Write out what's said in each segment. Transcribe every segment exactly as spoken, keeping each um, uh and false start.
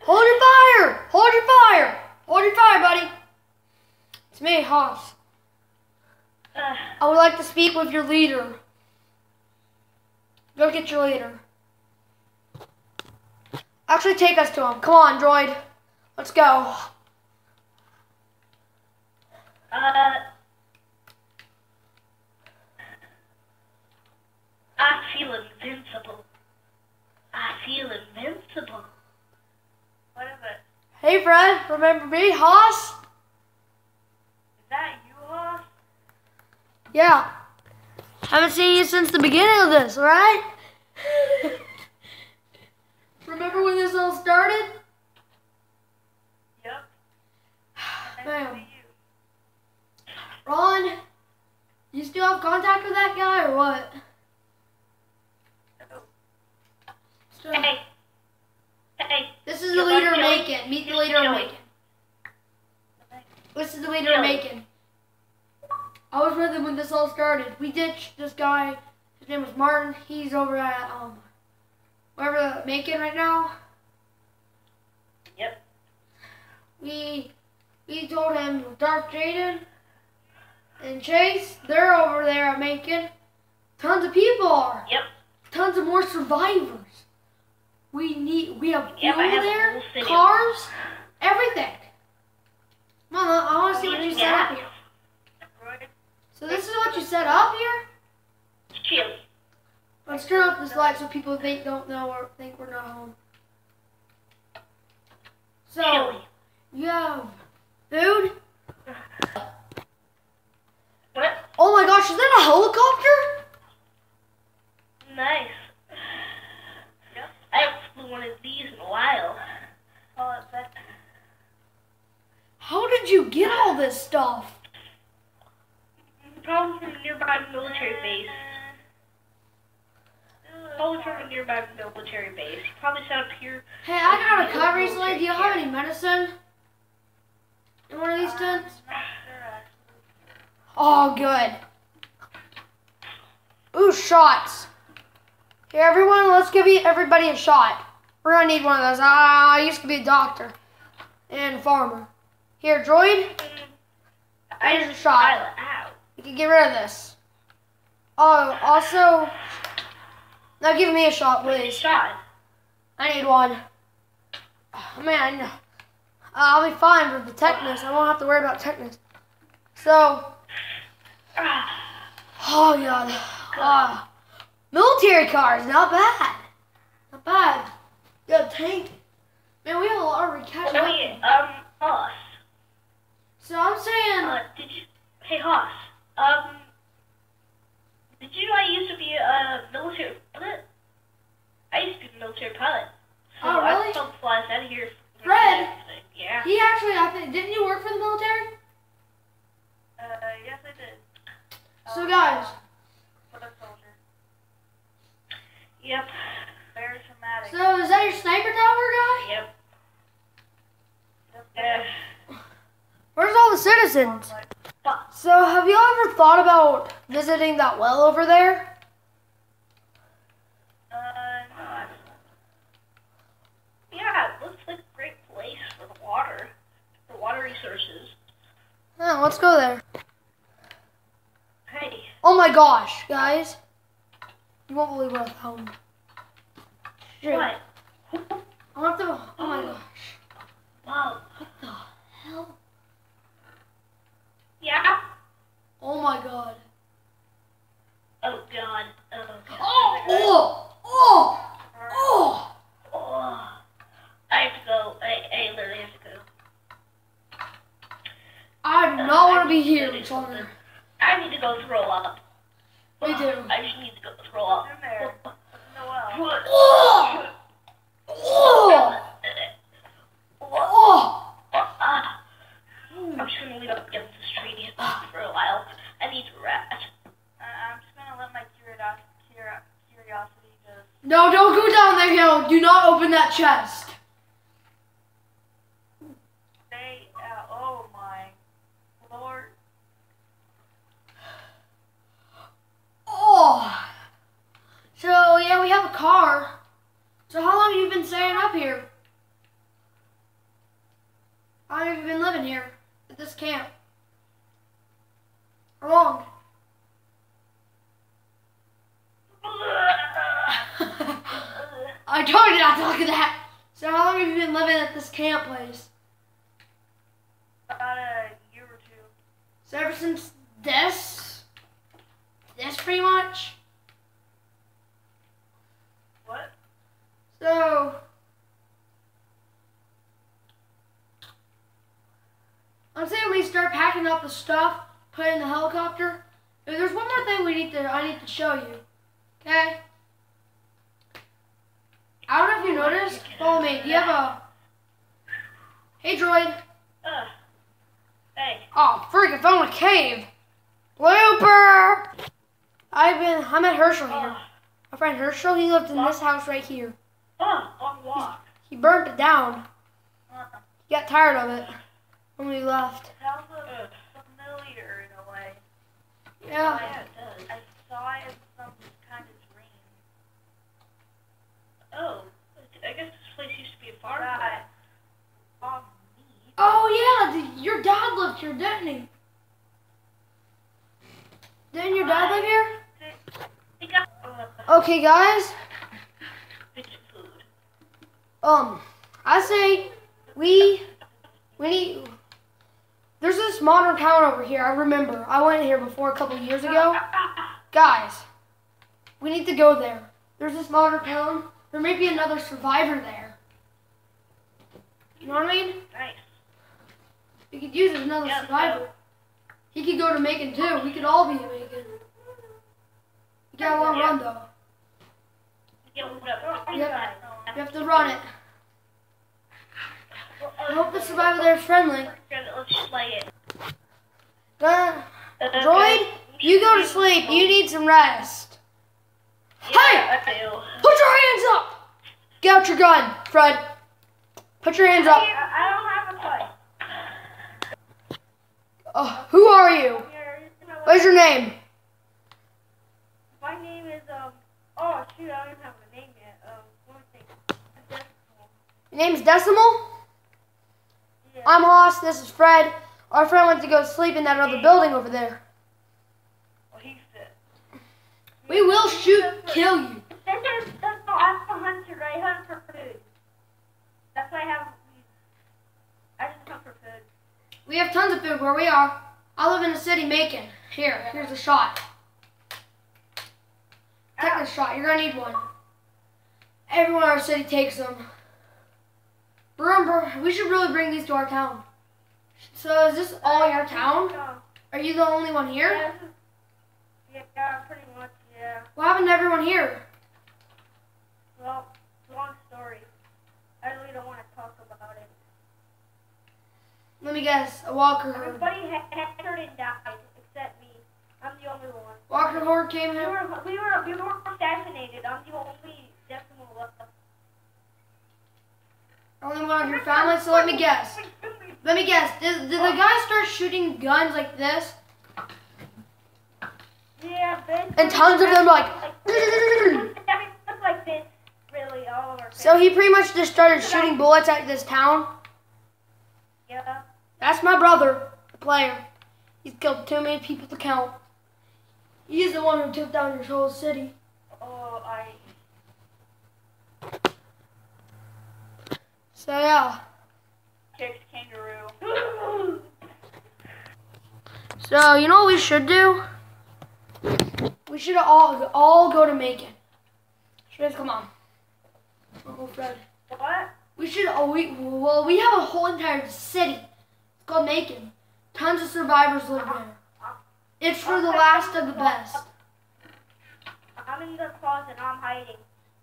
Hold your fire! Hold your fire! Hold your fire, buddy. It's me, Haas. Uh, I would like to speak with your leader. Go get your leader. Actually, take us to him. Come on, droid. Let's go. uh, I feel invincible. I feel invincible. What is it? Hey, Fred. Remember me, Haas? Is that you, Haas? Yeah. Haven't seen you since the beginning of this, right? Remember when this all started? Yep. Bam. Ron, you still have contact with that guy or what? Still- Hey. Hey. This is the You leader of like Macon. Meet the leader of Joey. Macon. This is the leader of Joey. Macon. I was with him when this all started. We ditched this guy. His name was Martin. He's over at um wherever Macon right now. Yep. We we told him Darth Jaden and Chase, they're over there at Macon. Tons of people are. Yep. Tons of more survivors. We need we have Yep, fuel I have a there, whole city. cars, everything. Come on, I want to see what you set up here. So this is what you set up here? Chill. Let's turn off this light so people think don't know or think we're not home. So Chili. you have food? What? Oh my gosh, is that a helicopter? Nice. Yep. I haven't flew one of these in a while. Oh, it's that. How did you get all this stuff? Probably from a nearby military base. Probably from a nearby military base. Probably set up here. Hey, I got a cut recently. Do you have any medicine in one of these tents? Oh, good. Ooh, shots. Here, everyone, let's give you, everybody a shot. We're gonna need one of those. Ah, I used to be a doctor and a farmer. Here, droid. Here's a shot. Pilot out. You can get rid of this. Oh, also, now give me a shot, please. Shot. I need one. Oh, man, uh, I'll be fine with the tetanus. I won't have to worry about tetanus. So, oh god, uh, military cars, not bad, not bad. Yeah, tank. Man, we have a lot of catching up. Wait, um, Hoss. So I'm saying, Uh, did you? Hey, Hoss. Um, did you know I used to be a military pilot? I used to be a military pilot. So Oh, really? I felt flies out of here. Fred? Yeah. he actually, I think, didn't you work for the military? Uh, yes, I did. So Um, guys, For the soldier. Yep. Very traumatic. so is that your sniper tower guy? Yep. Yeah. Where's all the citizens? Fuck. So have you ever thought about visiting that well over there? Uh, no. Yeah, it looks like a great place for the water. For water resources. Yeah, let's go there. Hey. Oh my gosh, guys. You won't believe what I found. Shit. What? I want to, oh my gosh. Wow. What the hell? Yeah? Oh my god. Oh, God. Oh, God. Oh, oh, oh, oh. Oh. I have to go. I, I literally have to go. I do not want to be here much longer. I need to go throw up. Me too. I just need to go throw up. In there. Oh, oh, oh. I'm just gonna lean up against this tree for a while. I need to rest. Uh, I'm just gonna let my curiosity, curiosity just. No, don't go down there, Hill. Do not open that chest. Stay out. Oh my lord. Oh. So, yeah, we have a car. So how long have you been staying up here? How long have you been living here at this camp? How long? I told you not to look at that. So how long have you been living at this camp place? About a year or two. So ever since this? This pretty much? What? So I'm saying we start packing up the stuff, put it in the helicopter. And there's one more thing we need to I need to show you. Okay? I don't know if you noticed. Follow me. Do you have a Hey droid. Ugh. Hey. Oh, freak, I found a cave. Blooper! I've been I'm at Herschel here. Oh. My friend Herschel, he lived in this house right here. Oh, long walk. He burnt it down. Uh, He got tired of it when we left. sounds uh, familiar in a way. Yeah. Yeah, it does. I saw it in some kind of dream. Oh, I guess this place used to be a farm. Right. On me. Oh yeah, the, your dad lived here, didn't he? Didn't your dad live here? They got uh, Okay, guys. bitch food. Um, I say we we need. There's this modern town over here. I remember. I went here before a couple years ago. Guys, we need to go there. There's this modern town. There may be another survivor there. You know what I mean? Nice. We could use another Yeah, survivor. He could go to Macon too. We could all be in Macon. You got a long Yeah. run though. Yeah, what up? Yep. You have to run it. I hope the survivor there is friendly. Let's slay it. Uh, droid, you go to sleep. You need some rest. Hey! Yeah, I do. Put your hands up! Get out your gun, Fred. Put your hands up. I, I don't have a toy. Uh, who are you? Here, you know what? What's your name? My name is, um, oh, shoot, I don't even have a name yet. Um, let me think. Decimal. Your name's Decimal? Yeah. I'm Hoss. This is Fred. Our friend went to go sleep in that other building over there. Well, he's fit. We will shoot, kill you. This is, that's, no, I'm a hunter. I hunt for food. That's why I have, I just hunt for food. We have tons of food where we are. I live in the city, Macon. Here, here's a shot. Take this shot. You're gonna need one. Everyone in our city takes them. Remember, we should really bring these to our town. So is this all your town? Um, Are you the only one here? yeah, this is- yeah, pretty much, yeah. What happened to everyone here? Well, it's a long story. I really don't want to talk about it. Let me guess. A Walker herd. Everybody had turned and died except me. I'm the only one. Walker horde came We here. were, we were, we were assassinated. I'm the only decimal left. Only one of your family. So let me guess. Let me guess. Did, did the guy start shooting guns like this? Yeah, Ben. And tons of them like. Everything looked like this, really, all over. So he pretty much just started shooting bullets at this town. Yeah. That's my brother, the player. He's killed too many people to count. He's the one who took down your whole city. Oh, I. So yeah. Kicked kangaroo. So you know what we should do? We should all all go to Macon. Fred, come on. Oh, Fred. What? We should. Oh, we well, we have a whole entire city. It's called Macon. Tons of survivors live there. It's for the last of the best. I'm in the closet. I'm hiding.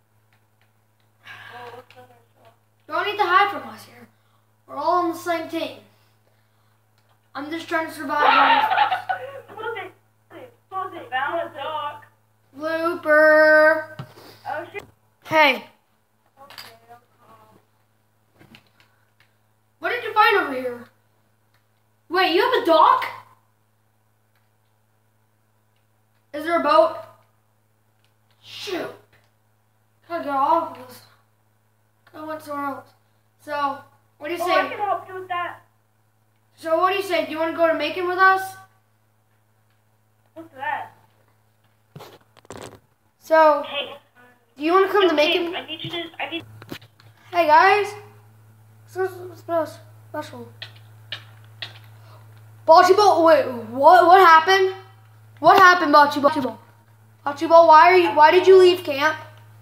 Oh, what's the other stuff? You don't need to hide from us here. We're all on the same team. I'm just trying to survive. Close it. Close it. Found a dog. Blooper. Oh shit. Hey, Okay. Um, what did you find over here? Wait, you have a dock? Is there a boat? Shoot. Gotta get off of this. I went somewhere else. So, what do you oh, I say? can help you with that. So what do you say? Do you want to go to Macon with us? What's that? So, Hey. do you want to come to Okay, Macon? I need you to. I need. Hey guys. So so special. Bocce Ball, wait, what? What happened? What happened, Bocce Ball? Bocce Ball, Bocce Ball, why are you? Why did you leave camp?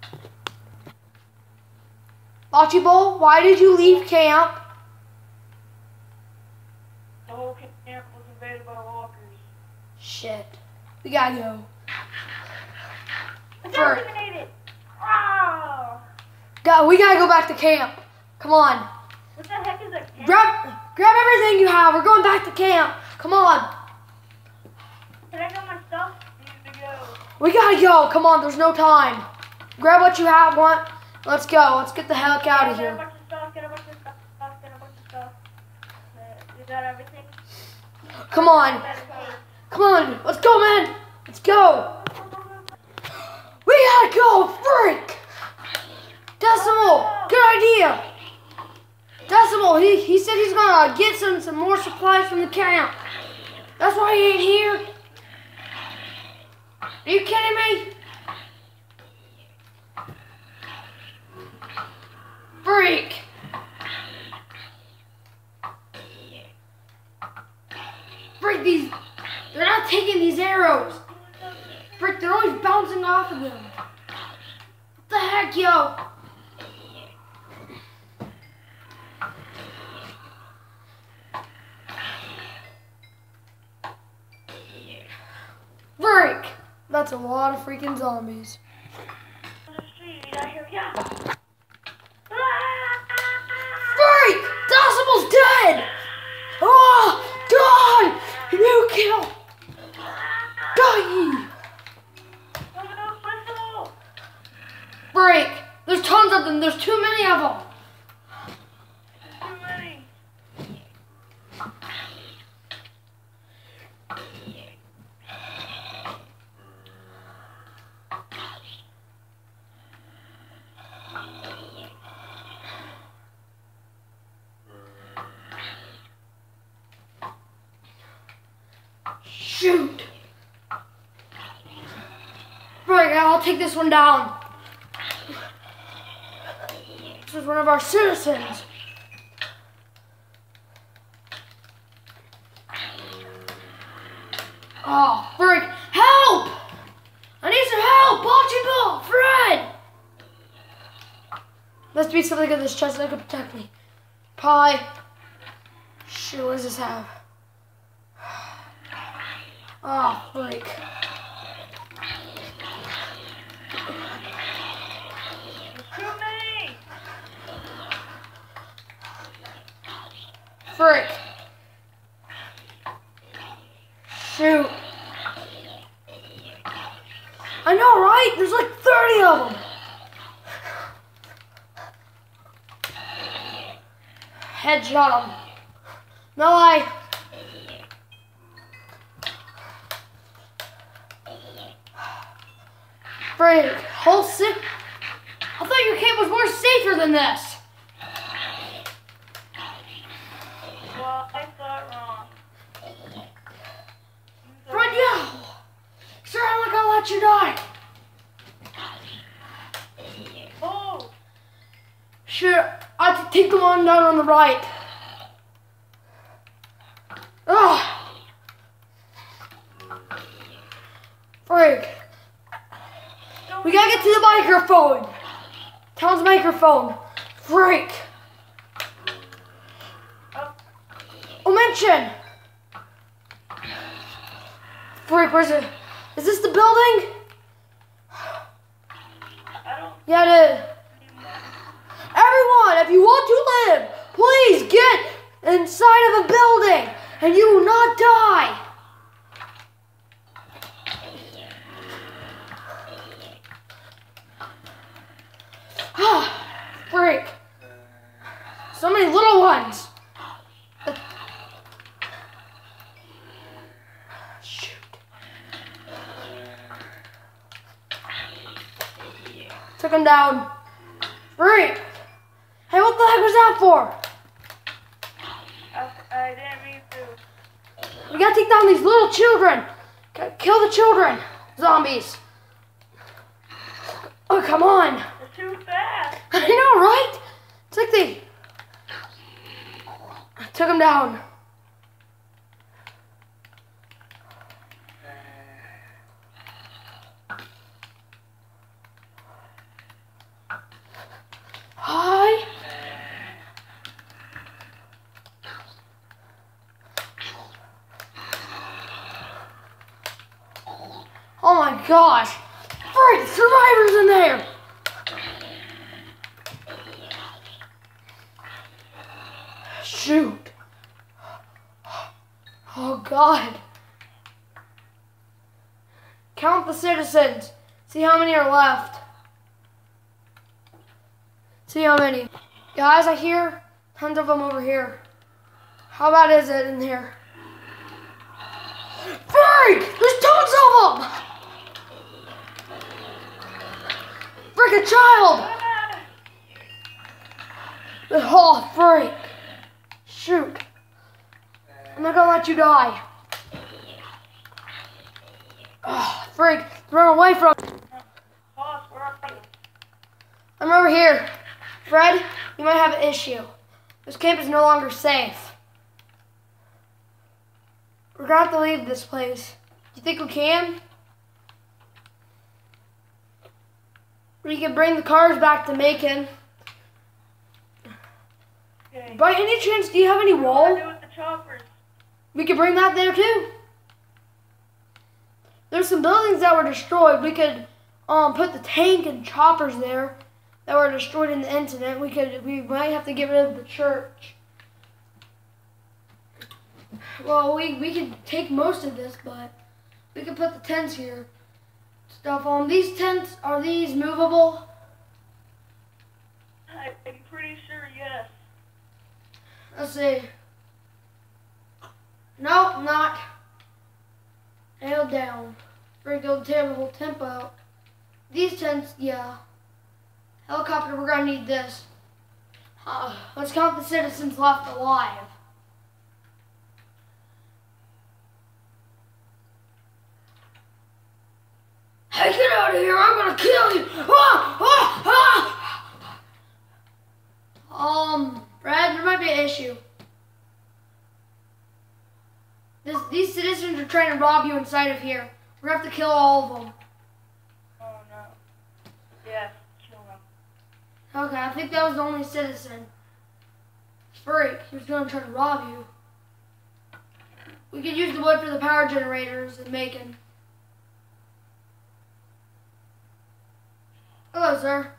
Bocce Ball, why did you leave camp? The whole camp was invaded by walkers. Shit, we gotta go. For, Assassinated! Oh! God, we gotta go back to camp. Come on, What the heck is a camp? grab, grab everything you have. We're going back to camp. Come on, Can I get my stuff? Need to go. we gotta go. Come on, there's no time. Grab what you have. Want? Let's go. Let's get the heck out of Get a here. bunch of stuff, get a bunch of stuff, get a bunch of stuff. Uh, You got everything? Come on, Better go. come on. Let's go, man. Let's go. We gotta go, freak! Decimal, good idea. Decimal, he, he said he's gonna get some, some more supplies from the camp. That's why he ain't here. Are you kidding me? Freak! Freak, these, they're not taking these arrows. Frick, they're always bouncing off of them. What the heck, yo? Frick! That's a lot of freaking zombies. On the street, you gotta hear me out. Freak! Decibel's dead! Oh, die! You kill! Die! Break! There's tons of them. There's too many of them. Too many. Shoot! Break! I'll take this one down. This is one of our citizens. Oh, frick. Help! I need some help! Bocce Ball! Fred! Must be something in this chest that could protect me. Pie. Shoot, what does this have? Oh, frick. Too many. Frick. Shoot. I know, right? There's like thirty of them. Headshot him. No lie. Frick. Whole sick. I thought your camp was more safer than this. Well, I thought wrong. Fred, yo. Sure, I'm not gonna let you die. Oh, Sure, I have to take the one down on the right. Ugh. Frick. We gotta get to the microphone. Tom's microphone. Frick. oh, Oh, mention. Frick, where's it? Is this the building? I don't. Yeah, it is. Everyone, if you want to live, please get inside of a building and you will not die. Ah, freak. So many little ones. Shoot. Took him down. Freak. Hey, what the heck was that for? I, I didn't mean We gotta take down these little children. Gotta kill the children. Zombies. Oh, come on. They're too fast. I know, right? It's like they I took them down. Hi. Oh my gosh. Freak, survivors in there. Shoot. Oh God. Count the citizens. See how many are left. See how many. Guys, I hear tons of them over here. How bad is it in here? Freak! There's tons of them! Freak, a child! Oh, freak. Shoot. I'm not gonna let you die. Oh, freak. Run away from me. Boss, where are you? I'm over here. Fred, you might have an issue. This camp is no longer safe. We're gonna have to leave this place. Do you think we can? We can bring the cars back to Macon. Okay. By any chance, do you have any What do wool? I do with the choppers? We could bring that there too. There's some buildings that were destroyed. We could um, put the tank and choppers there that were destroyed in the incident. We could. We might have to get rid of the church. Well, we we could take most of this, but we could put the tents here. Stuff on these tents. Are these movable? I'm pretty sure yes. Let's see. Nope, not. Nailed down. Break the terrible tempo. These tents, yeah. Helicopter, we're gonna need this. Uh, let's count the citizens left alive. Hey, get out of here! I'm gonna kill you! Ah, ah, ah. Um, Brad, there might be an issue. This, these citizens are trying to rob you inside of here. We're gonna have to kill all of them. Oh no. Yes, kill them. Okay, I think that was the only citizen. Freak, he was gonna try to rob you. We could use the wood for the power generators in Macon. Hello, sir.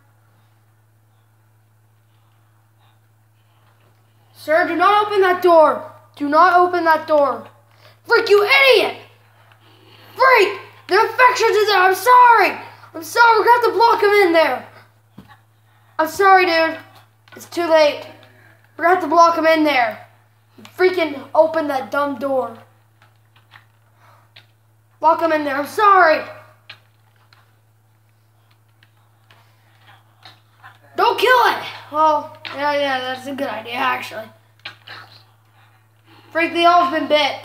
Sir, do not open that door. Do not open that door. Freak, you idiot! Freak! The infections is there. I'm sorry. I'm sorry. We're gonna have to block him in there. I'm sorry, dude. It's too late. We're gonna have to block him in there. Freaking open that dumb door. Block him in there. I'm sorry. Don't kill it. Well, yeah, yeah, that's a good idea, actually. Freak, they all have been bit.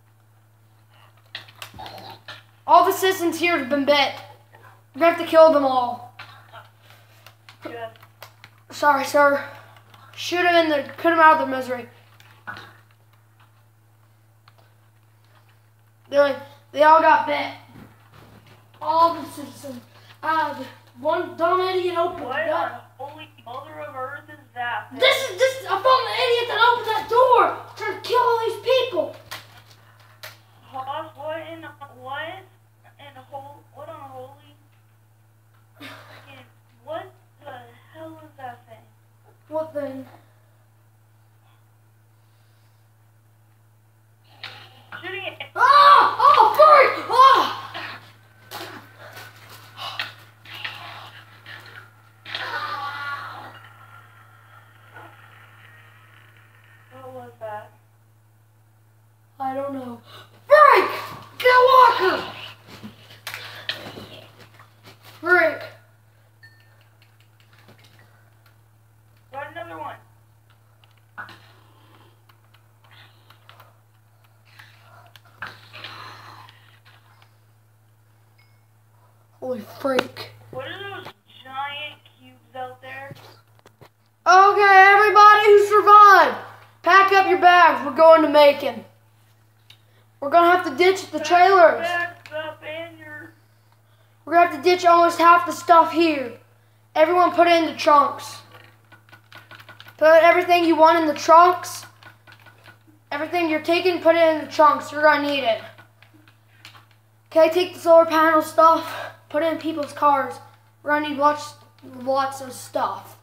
All the citizens here have been bit. We're gonna have to kill them all. Yes. Sorry, sir. Shoot them in there. Put them out of their misery. They they all got bit. All the citizens. Uh, one dumb idiot opened What it on up. holy mother of earth is that? This is this. I found the idiot that opened that door, trying to kill all these people. Hoss, what in what in whole what on holy? Freaking, what the hell is that thing? What thing? Shooting it. Ah! Oh, freak! Ah! Holy freak. What are those giant cubes out there? Okay, everybody who survived, pack up your bags. We're going to Macon. We're going to have to ditch the trailers. Back up and your... We're going to have to ditch almost half the stuff here. Everyone put it in the trunks. Put everything you want in the trunks. Everything you're taking, put it in the trunks. You're going to need it. Okay, take the solar panel stuff. Put it in people's cars. We're going to need lots, lots of stuff.